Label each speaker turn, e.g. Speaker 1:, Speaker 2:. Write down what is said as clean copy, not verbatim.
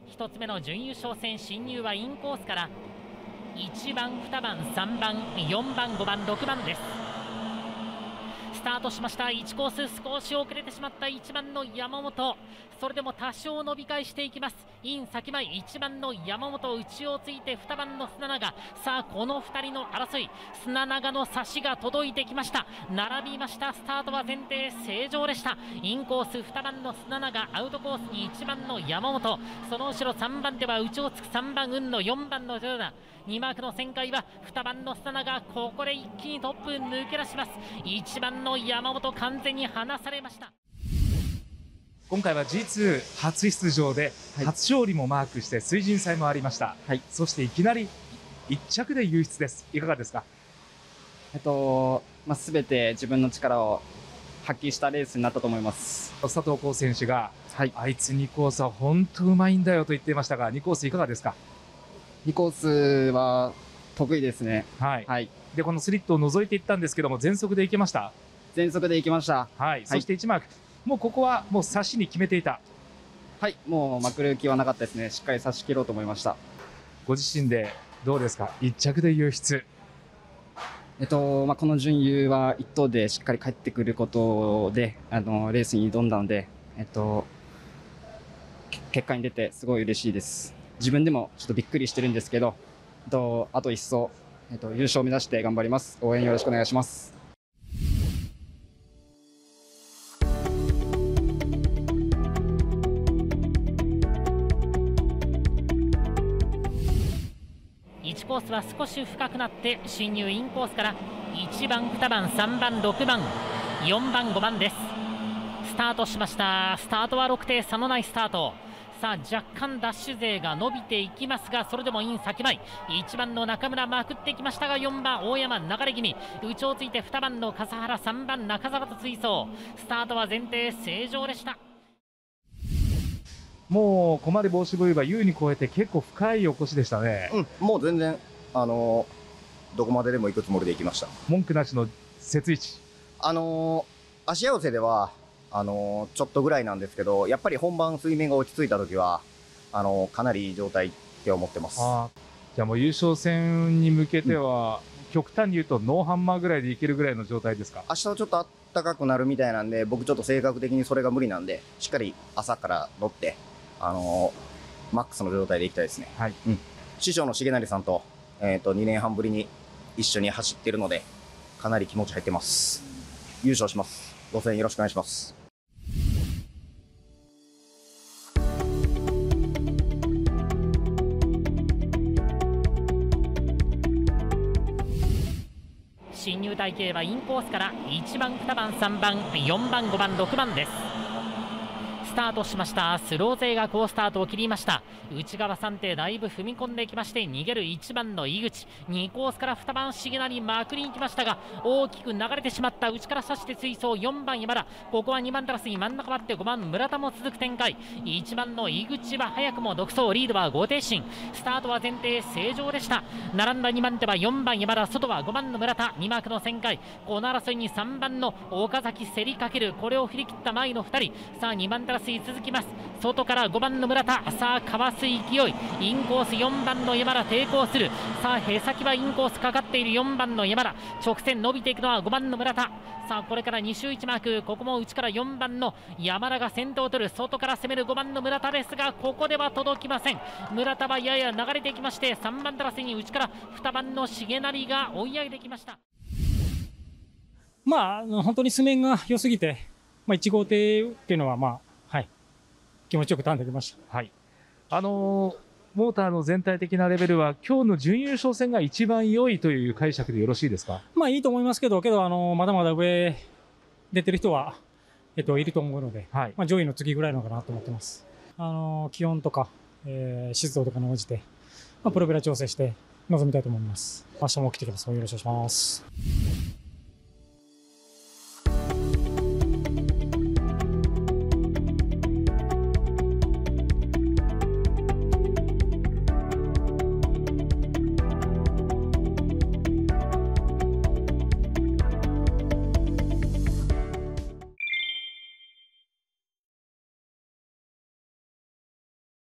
Speaker 1: 1つ目の準優勝戦進入はインコースから1番、2番、3番、4番、5番、6番です。スタートしました。1コース少し遅れてしまった1番の山本、それでも多少伸び返していきます。イン先前1番の山本、内をついて2番の砂長、さあこの2人の争い、砂長の差しが届いてきました。並びました。スタートは前提正常でした。インコース2番の砂長、アウトコースに1番の山本、その後ろ3番では内をつく3番運の4番の豊田、2マークの旋回は2番の砂長、ここで一気にトップ抜け出します。1番の山本完全に離されました。
Speaker 2: 今回は G2 初出場で初勝利もマークして水準祭もありました、はい、そしていきなり1着で優出です。いかがですか？
Speaker 3: 全て自分の力を発揮したレースになったと思います。
Speaker 2: 佐藤浩選手が、はい、あいつ2コースは本当うまいんだよと言っていましたが、2コースいかがですか
Speaker 3: ？2コースは得意ですね。
Speaker 2: はい、はい、でこのスリットを除いていったんですけども、全速でいけました？
Speaker 3: 全速でいきました。
Speaker 2: はい、そして1マーク、もうここはもう差しに決めていた？
Speaker 3: はい、もうまくる気はなかったですね。しっかり差し切ろうと思いました。
Speaker 2: ご自身でどうですか、1着で優出？
Speaker 3: この準優は1等でしっかり帰ってくることでレースに挑んだので、結果に出てすごい嬉しいです。自分でもちょっとびっくりしてるんですけど、あと一層、優勝を目指して頑張ります。応援よろしくお願いします。
Speaker 1: 1コースは少し深くなって進入インコースから1番、2番、3番、6番、4番、5番です。スタートしました。スタートは6点差のないスタート。さあ若干ダッシュ勢が伸びていきますが、それでもイン先前1番の中村まくってきましたが、4番大山流れ気味、内をついて2番の笠原、3番中澤と追走。スタートは前提正常でした。
Speaker 2: もうここまで帽子部位は優に超えて結構深いお越しでしたね。
Speaker 4: もう全然どこまででも行くつもりで行きました。
Speaker 2: 文句なしの雪位置。
Speaker 4: 足合わせではちょっとぐらいなんですけど、やっぱり本番水面が落ち着いた時はかなりいい状態って思ってます。
Speaker 2: じゃあもう優勝戦に向けては、極端に言うとノーハンマーぐらいでいけるぐらいの状態ですか？
Speaker 4: 明日はちょっと暖かくなるみたいなんで、僕ちょっと性格的にそれが無理なんで、しっかり朝から乗ってマックスの状態でいきたいですね。はい、師匠の重成さんと、2年半ぶりに一緒に走ってるので、かなり気持ち入ってます。優勝します。ご声援よろしくお願いします。
Speaker 1: 進入隊形はインコースから1番、2番、3番、4番、5番、6番です。スタートしました。スロー勢が好スタートを切りました。内側3手だいぶ踏み込んできまして、逃げる1番の井口、2コースから2番重成まくりに来ましたが、大きく流れてしまった。内から差して追走4番山田、ここは2番テラスに真ん中割って5番村田も続く展開。1番の井口は早くも独走、リードは5停進。スタートは前提正常でした。並んだ2番手は4番山田、外は5番の村田、2マークの旋回。この争いに3番の岡崎競りかける、これを振り切った前の2人。さあ2番テラスに続きます。外から5番の村田、さあかわす勢い、インコース4番の山田抵抗する。さあへさきはインコースかかっている4番の山田、直線伸びていくのは5番の村田。さあこれから2周1マーク、ここも内から4番の山田が先頭を取る。外から攻める5番の村田ですが、ここでは届きません。村田はやや流れていきまして、3番テラスに内から2番の重成が追い上げてきました。
Speaker 5: 本当に素面が良すぎて、1号艇っていうのは気持ちよくターンできました。
Speaker 2: はい。モーターの全体的なレベルは今日の準優勝戦が一番良いという解釈でよろしいですか？
Speaker 5: いいと思いますけど、まだまだ上出てる人は、いると思うので、上位の次ぐらいのかなと思ってます。気温とか、湿度とかに応じて、プロペラ調整して臨みたいと思います。明日も来てください。よろしくお願いします。